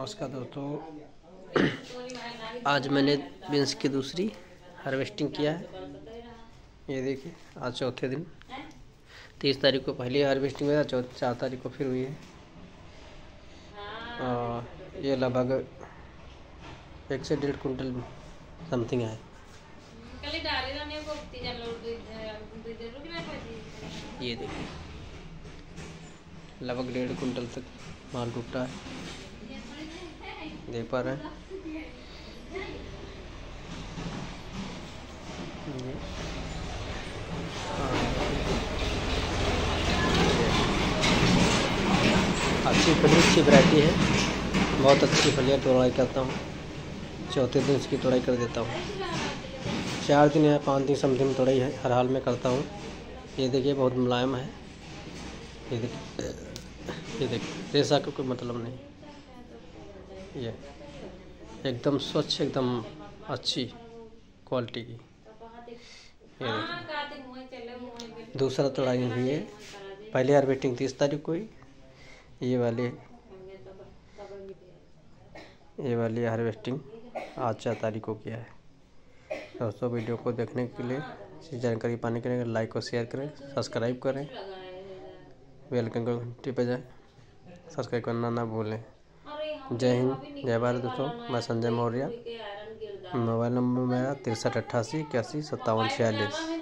नमस्कार दोस्तों, आज मैंने बीन्स की दूसरी हार्वेस्टिंग किया है। ये देखिए, आज चौथे दिन 30 तारीख को पहली हार्वेस्टिंग हुई, 4 तारीख को फिर हुई है। ये लगभग 1 से 1.5 कुंटल समथिंग है। ये देखिए, लगभग 1.5 कुंटल तक माल टूटा है, देख पा रहे हैं। अच्छी फली, अच्छी वैरायटी है, बहुत अच्छी फलियाँ तोड़ाई करता हूँ। चौथे दिन इसकी तोड़ाई कर देता हूँ। 4 दिन या 5 दिन समथिंग तोड़ाई है हर हाल में करता हूँ। ये देखिए, बहुत मुलायम है। ये देखिए, रेशा का कोई मतलब नहीं। ये एकदम स्वच्छ, एकदम अच्छी क्वालिटी की। ये देखिए, दूसरा तोड़ाई हुई है। पहली हार्वेस्टिंग 30 तारीख को हुई। ये वाली हार्वेस्टिंग आज 4 तारीख को किया है। दोस्तों, वीडियो को देखने के लिए, इसी जानकारी पाने के लिए लाइक और शेयर करें, सब्सक्राइब करें, बेल आइकन को घंटी पर जाए, सब्सक्राइब करना ना भूलें। जय हिंद, जय भारत। दोस्तों, मैं संजय मौर्य। मोबाइल नंबर मेरा 6388 81 57 46।